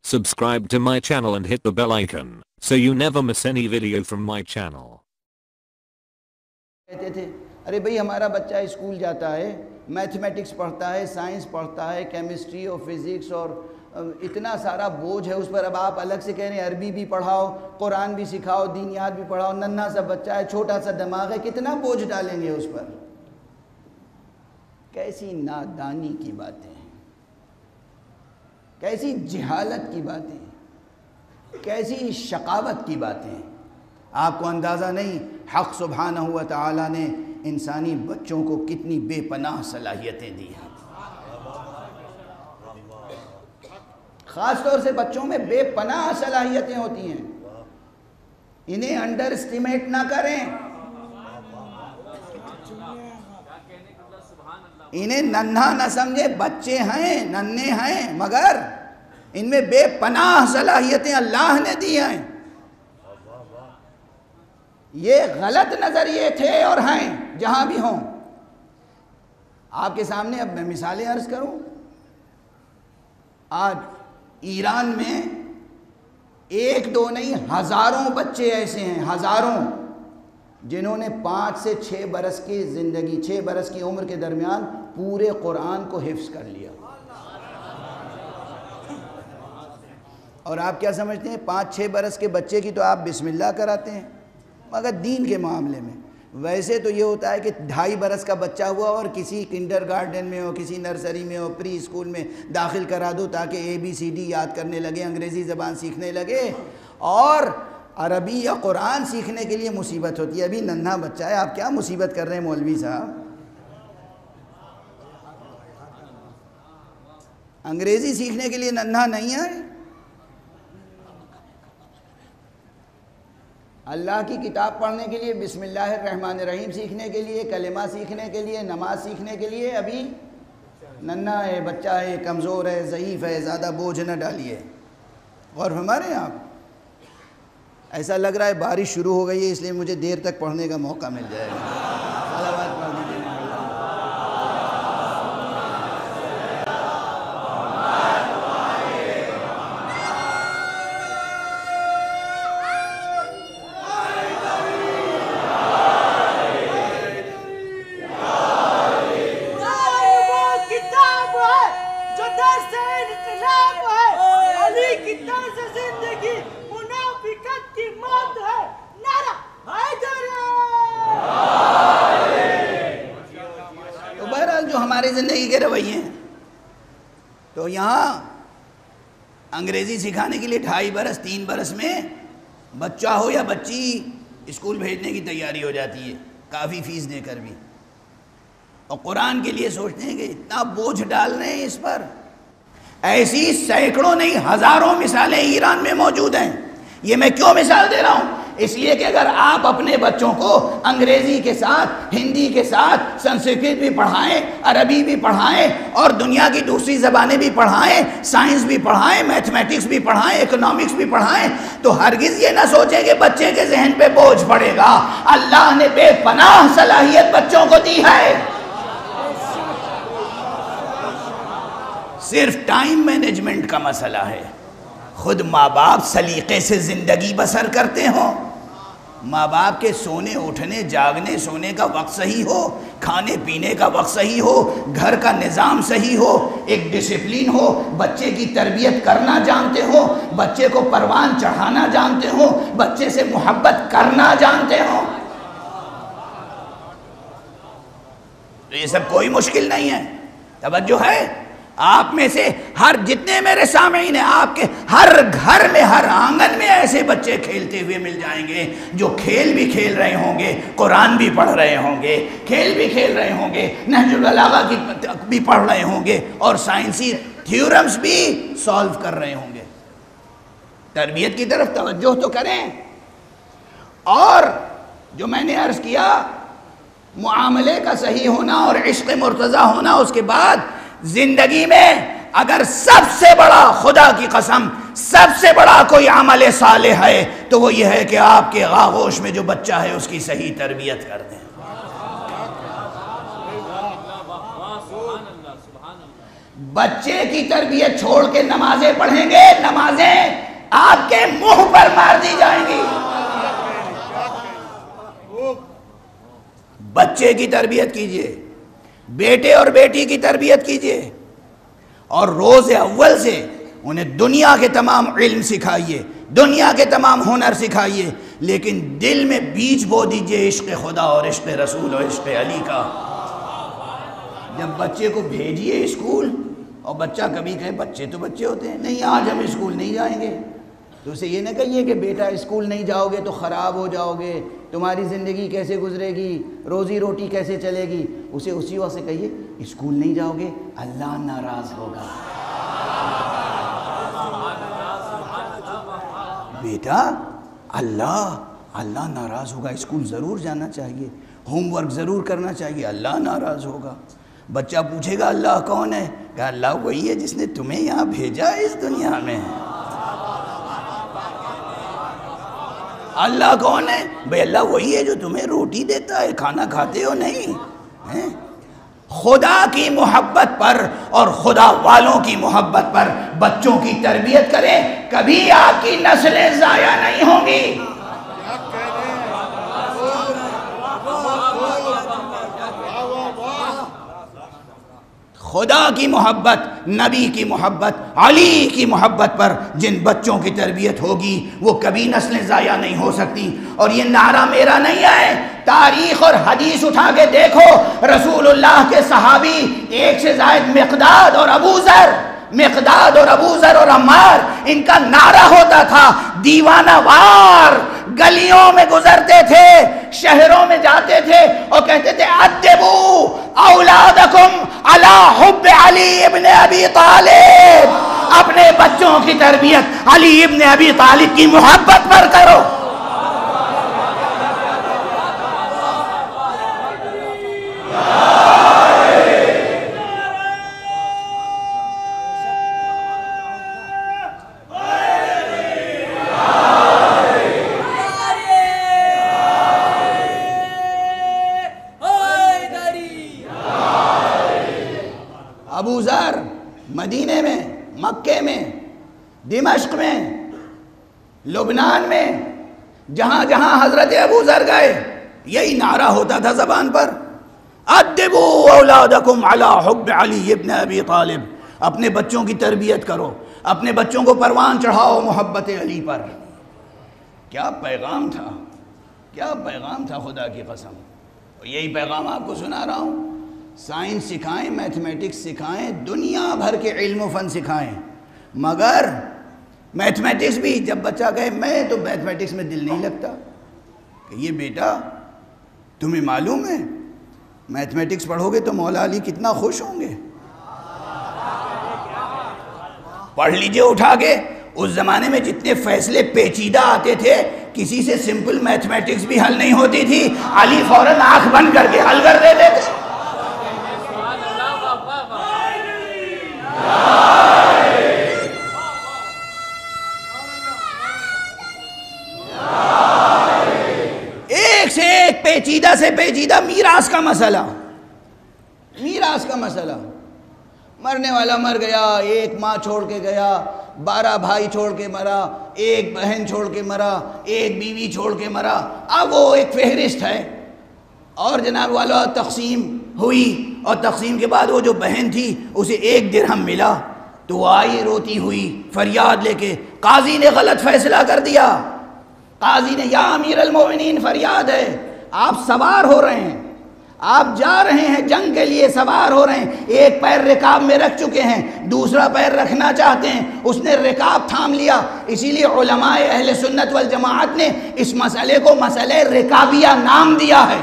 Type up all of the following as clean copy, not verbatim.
Subscribe to my channel and hit the bell icon so you never miss any video from my channel. کہتے تھے ارے بھئی ہمارا بچہ school جاتا ہے، میتھمیٹکس پڑھتا ہے، سائنس پڑھتا ہے، کیمسٹری اور فزکس اور اتنا سارا بوجھ ہے اس پر، اب آپ الگ سے کہہ رہے ہیں عربی بھی پڑھاؤ، قرآن بھی سکھاؤ، دینیات بھی پڑھاؤ، ننھا سا بچہ ہے، چھوٹا سا دماغ ہے، کتنا بوجھ ڈالیں گے اس پر؟ کیسی نادانی کی باتیں ہیں، کیسی جہالت کی باتیں ہیں، کیسی شقاوت کی باتیں ہیں۔ آپ کو اندازہ نہیں حق سبحانہ و تعالیٰ نے انسانی بچوں کو کتنی بے پناہ صلاحیتیں دی ہیں۔ خاص طور سے بچوں میں بے پناہ صلاحیتیں ہوتی ہیں، انہیں انڈر اسٹیمیٹ نہ کریں، انہیں ننھا نہ سمجھے، بچے ہیں، ننھے ہیں، مگر ان میں بے پناہ صلاحیتیں اللہ نے دی ہیں۔ یہ غلط نظریے تھے اور ہیں جہاں بھی ہوں۔ آپ کے سامنے اب میں مثالیں عرض کروں۔ آج ایران میں ایک دو نہیں ہزاروں بچے ایسے ہیں، ہزاروں، جنہوں نے 5 سے 6 برس کی زندگی، 6 برس کی عمر کے درمیان پورے قرآن کو حفظ کر لیا۔ اور آپ کیا سمجھتے ہیں 5-6 برس کے بچے کی تو آپ بسم اللہ کراتے ہیں، مگر دین کے معاملے میں ویسے تو یہ ہوتا ہے کہ 2.5 برس کا بچہ ہوا اور کسی کنڈر گارڈن میں ہو، کسی نرسری میں ہو، پری اسکول میں داخل کرا دو تاکہ ABCD یاد کرنے لگے، انگریزی زبان سیکھنے لگے، اور عربی یا قرآن سیکھنے کے لیے مصیبت ہوتی ہے۔ ابھی ننھا بچہ ہے، آپ کیا مصیبت کر رہے ہیں مولوی صاحب؟ انگریزی سیکھنے کے لیے ننھا نہیں ہے، اللہ کی کتاب پڑھنے کے لیے، بسم اللہ الرحمن الرحیم سیکھنے کے لیے، کلمہ سیکھنے کے لیے، نماز سیکھنے کے لیے ابھی ننھا ہے، بچہ ہے، کمزور ہے، ضعیف ہے، زیادہ بوجھ نہ ڈالیے۔ غور فرما رہے ہیں آپ؟ ایسا لگ رہا ہے بارش شروع ہو گئی ہے، اس لیے مجھے دیر تک پڑھنے کا موقع مل جائے گا۔ صلوات پڑھ دیجیے۔ زندگی کے رویے ہیں تو یہاں انگریزی سکھانے کے لیے 2.5 برس 3 برس میں بچہ ہو یا بچی اسکول بھیجنے کی تیاری ہو جاتی ہے، کافی فیس دے کر بھی، اور قرآن کے لیے سوچتے ہیں کہ اتنا بوجھ ڈال رہے ہیں اس پر۔ ایسی سینکڑوں نہیں ہزاروں مثالیں ایران میں موجود ہیں۔ یہ میں کیوں مثال دے رہا ہوں؟ اس لیے کہ اگر آپ اپنے بچوں کو انگریزی کے ساتھ، ہندی کے ساتھ، سنسکرت بھی پڑھائیں، عربی بھی پڑھائیں، اور دنیا کی دوسری زبانیں بھی پڑھائیں، سائنس بھی پڑھائیں، میتھمیٹکس بھی پڑھائیں، اکنامکس بھی پڑھائیں، تو ہرگز یہ نہ سوچیں کہ بچے کے ذہن پہ بوجھ پڑے گا۔ اللہ نے بے پناہ صلاحیت بچوں کو دی ہے، صرف ٹائم مینجمنٹ کا مسئلہ ہے۔ خود ماں باپ سلیقے سے زندگی بسر کرتے ہوں، ماں باپ کے سونے اٹھنے جاگنے سونے کا وقت صحیح ہو، کھانے پینے کا وقت صحیح ہو، گھر کا نظام صحیح ہو، ایک ڈسپلین ہو، بچے کی تربیت کرنا جانتے ہو، بچے کو پروان چڑھانا جانتے ہو، بچے سے محبت کرنا جانتے ہو، تو یہ سب کوئی مشکل نہیں ہے۔ توجہ ہے؟ آپ میں سے ہر جتنے میرے سامعین ہیں، آپ کے ہر گھر میں، ہر آنگن میں ایسے بچے کھیلتے ہوئے مل جائیں گے جو کھیل بھی کھیل رہے ہوں گے، قرآن بھی پڑھ رہے ہوں گے، کھیل بھی کھیل رہے ہوں گے، نہج البلاغہ کی بھی پڑھ رہے ہوں گے، اور سائنسی تھیورمز بھی سالو کر رہے ہوں گے۔ تربیت کی طرف توجہ تو کریں۔ اور جو میں نے عرض کیا، معاملے کا صحیح ہونا اور عشق مرتضی ہونا، اس کے بعد زندگی میں اگر سب سے بڑا، خدا کی قسم سب سے بڑا کوئی عمل صالح ہے تو وہ یہ ہے کہ آپ کے آغوش میں جو بچہ ہے اس کی صحیح تربیت کر دیں۔ بچے کی تربیت چھوڑ کے نمازیں پڑھیں گے، نمازیں آپ کے منہ پر مار دی جائیں گی۔ بچے کی تربیت کیجئے، بیٹے اور بیٹی کی تربیت کیجئے، اور روز اول سے انہیں دنیا کے تمام علم سکھائیے، دنیا کے تمام ہنر سکھائیے، لیکن دل میں بیج بو دیجئے عشق خدا اور عشق رسول اور عشق علی کا۔ جب بچے کو بھیجیے اسکول اور بچہ کبھی کہے بچے تو بچے ہوتے ہیں، نہیں آج ہم اسکول نہیں جائیں گے، تو اسے یہ نہ کہیے کہ بیٹا اسکول نہیں جاؤ گے تو خراب ہو جاؤ گے، تمہاری زندگی کیسے گزرے گی، روزی روٹی کیسے چلے گی۔ اسے اسی وقت سے کہیے اسکول نہیں جاؤ گے اللہ ناراض ہوگا۔ بیٹا اللہ ناراض ہوگا، اسکول ضرور جانا چاہیے، ہوم ورک ضرور کرنا چاہیے، اللہ ناراض ہوگا۔ بچہ پوچھے گا اللہ کون ہے؟ کہ اللہ وہی ہے جس نے تمہیں یہاں بھیجا ہے اس دنیا میں۔ اللہ کون ہے؟ بھئی اللہ وہی ہے جو تمہیں روٹی دیتا ہے، کھانا کھاتے ہو نہیں۔ خدا کی محبت پر اور خدا والوں کی محبت پر بچوں کی تربیت کریں، کبھی آپ کی نسلیں ضائع نہیں ہوں گی۔ خدا کی محبت، نبی کی محبت، علی کی محبت پر جن بچوں کی تربیت ہوگی وہ کبھی نسلیں ضائع نہیں ہو سکتی۔ اور یہ نعرہ میرا نہیں ہے، تاریخ اور حدیث اٹھا کے دیکھو، رسول اللہ کے صحابی ایک سے زائد مقداد اور ابو ذر اور عمار، ان کا نعرہ ہوتا تھا دیوانہ وار، گلیوں میں گزرتے تھے، شہروں میں جاتے تھے اور کہتے تھے ادبو اولادکم علی حب علی ابن ابی طالب، اپنے بچوں کی تربیت علی ابن ابی طالب کی محبت پر کرو۔ ابو ذر مدینے میں، مکے میں، دمشق میں، لبنان میں، جہاں جہاں حضرت ابو ذر گئے یہی نعرہ ہوتا تھا زبان پر، ادبو اولادکم علی حب علی ابن ابی طالب، اپنے بچوں کی تربیت کرو، اپنے بچوں کو پروان چڑھاؤ محبت علی پر۔ کیا پیغام تھا، کیا پیغام تھا خدا کی قسم۔ یہی پیغام آپ کو سنا رہا ہوں، سائنس سکھائیں، میتھمیٹکس سکھائیں، دنیا بھر کے علم و فن سکھائیں، مگر میتھمیٹکس بھی جب بچہ کہے میں تو میتھمیٹکس میں دل نہیں لگتا، کہ یہ بیٹا تمہیں معلوم ہے میتھمیٹکس پڑھو گے تو مولا علی کتنا خوش ہوں گے۔ پڑھ لیجئے اٹھا کے، اس زمانے میں جتنے فیصلے پیچیدہ آتے تھے کسی سے سمپل میتھمیٹکس بھی حل نہیں ہوتی تھی، علی فوراً آنکھ بند کر کے حل کر دیتے تھے۔ ایک سے ایک پیچیدہ سے پیچیدہ میراث کا مسئلہ، مرنے والا مر گیا، ایک ماں چھوڑ کے گیا، 12 بھائی چھوڑ کے مرا، ایک بہن چھوڑ کے مرا، ایک بیوی چھوڑ کے مرا، اب وہ ایک فہرست ہے۔ اور جناب والا تقسیم ہوئی، اور تقسیم کے بعد وہ جو بہن تھی اسے 1 درہم ملا، تو وہ آئی روتی ہوئی فریاد لے کے، قاضی نے غلط فیصلہ کر دیا، قاضی نے، یا امیر المومنین فریاد ہے، آپ سوار ہو رہے ہیں، آپ جا رہے ہیں جنگ کے لیے، سوار ہو رہے ہیں، ایک پیر رکاب میں رکھ چکے ہیں، دوسرا پیر رکھنا چاہتے ہیں، اس نے رکاب تھام لیا۔ اسی لیے علماء اہل سنت والجماعت نے اس مسئلے کو مسئلہ رکابیہ نام دیا ہے،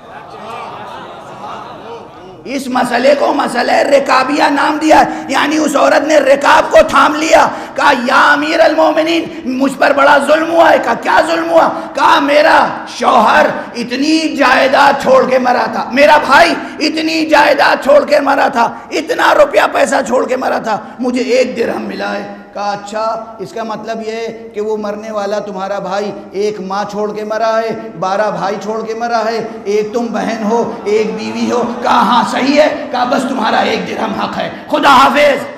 اس مسئلے کو مسئلہ رکابیہ نام دیا ہے، یعنی اس عورت نے رکاب کو تھام لیا، کہا یا امیر المومنین مجھ پر بڑا ظلم ہوا ہے۔ کہا کیا ظلم ہوا؟ کہا میرا شوہر اتنی جائیداد چھوڑ کے مرا تھا، میرا بھائی اتنی جائیداد چھوڑ کے مرا تھا، اتنا روپیہ پیسہ چھوڑ کے مرا تھا، مجھے 1 درہم ملا ہے، کہا اچھا اس کا مطلب یہ ہے کہ وہ مرنے والا تمہارا بھائی ایک ماں چھوڑ کے مرا ہے، 12 بھائی چھوڑ کے مرا ہے، ایک تم بہن ہو، ایک بیوی ہو؟ کہا ہاں صحیح ہے۔ کہا بس تمہارا 1 درہم حق ہے، خدا حافظ۔